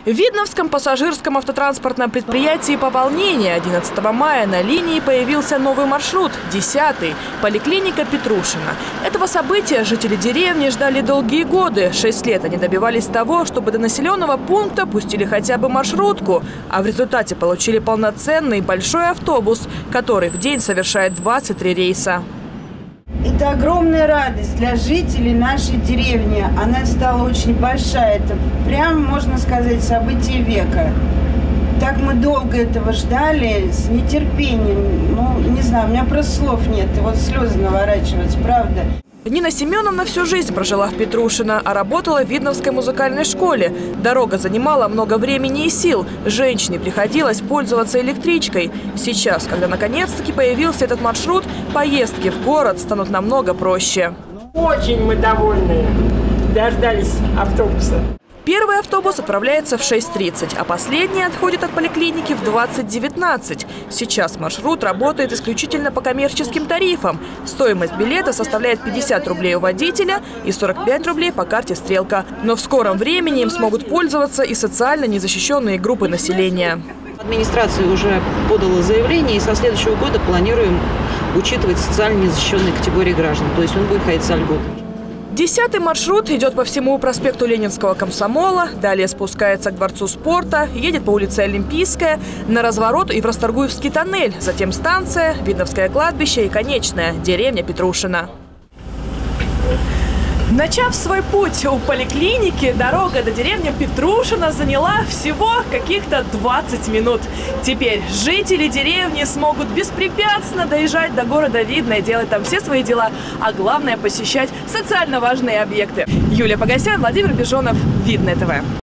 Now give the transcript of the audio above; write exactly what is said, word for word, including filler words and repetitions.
В Видновском пассажирском автотранспортном предприятии пополнения одиннадцатого мая на линии появился новый маршрут – десятый – поликлиника Петрушина. Этого события жители деревни ждали долгие годы. Шесть лет они добивались того, чтобы до населенного пункта пустили хотя бы маршрутку, а в результате получили полноценный большой автобус, который в день совершает двадцать три рейса. Это огромная радость для жителей нашей деревни. Она стала очень большая. Это прям, можно сказать, событие века. Так мы долго этого ждали, с нетерпением. Ну, не знаю, у меня просто слов нет. И вот слезы наворачиваются, правда. Нина Семеновна всю жизнь прожила в Петрушино, а работала в Видновской музыкальной школе. Дорога занимала много времени и сил. Женщине приходилось пользоваться электричкой. Сейчас, когда наконец-таки появился этот маршрут, поездки в город станут намного проще. Очень мы довольны. Дождались автобуса. Первый автобус отправляется в шесть тридцать, а последний отходит от поликлиники в двадцать девятнадцать. Сейчас маршрут работает исключительно по коммерческим тарифам. Стоимость билета составляет пятьдесят рублей у водителя и сорок пять рублей по карте «Стрелка». Но в скором времени им смогут пользоваться и социально незащищенные группы населения. Администрация уже подала заявление, и со следующего года планируем учитывать социально незащищенные категории граждан. То есть он будет ходить со льготами. Десятый маршрут идет по всему проспекту Ленинского комсомола, далее спускается к Дворцу спорта, едет по улице Олимпийская, на разворот и в Расторгуевский тоннель, затем станция, Видновское кладбище и конечная, деревня Петрушина. Начав свой путь у поликлиники, дорога до деревни Петрушина заняла всего каких-то двадцать минут. Теперь жители деревни смогут беспрепятственно доезжать до города Видное, делать там все свои дела, а главное – посещать социально важные объекты. Юлия Погосян, Владимир Бежонов, Видное ТВ.